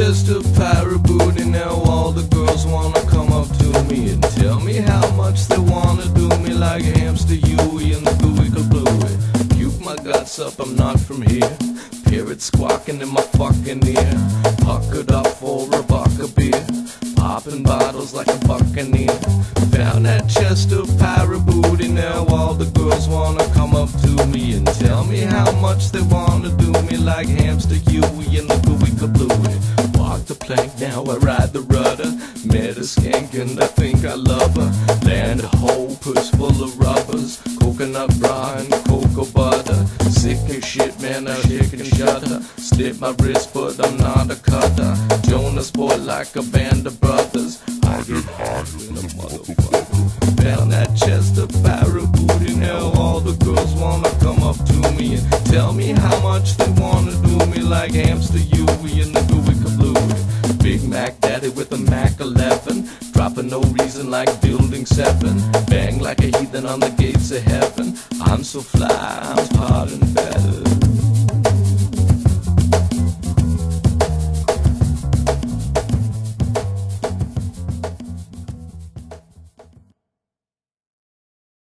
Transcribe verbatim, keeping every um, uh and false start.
chest of pirate booty. Now all the girls wanna come up to me and tell me how much they wanna do me, like a hamster Huey and the gooey kablooey. Puke my guts up, I'm not from here. Parrot squawking in my fucking ear. Puckered up for a buck of beer, popping bottles like a buccaneer. Found that chest of pirate booty. Now all the girls wanna come up to me and tell me how much they wanna do me, like hamster Huey and the gooey kablooey. Walk the plank, now I ride the rudder. Met a skank and I think I love her. Land a whole push full of rubbers, coconut bra and cocoa butter. Sick as shit, man, I shake and shudder. Slip my wrist, but I'm not a cutter. Jonas boy like a band of brothers. I get hard in a motherfucker. Found that chest of pirate booty. Now all the girls wanna come up to me and tell me how much they wanna do me, like hamster Huey and the gooey kablooey. Big Mac daddy with a Mac eleven, dropping no reason like building seven. Bang like a heathen on the gates of heaven. I'm so fly, I'm hot and bad.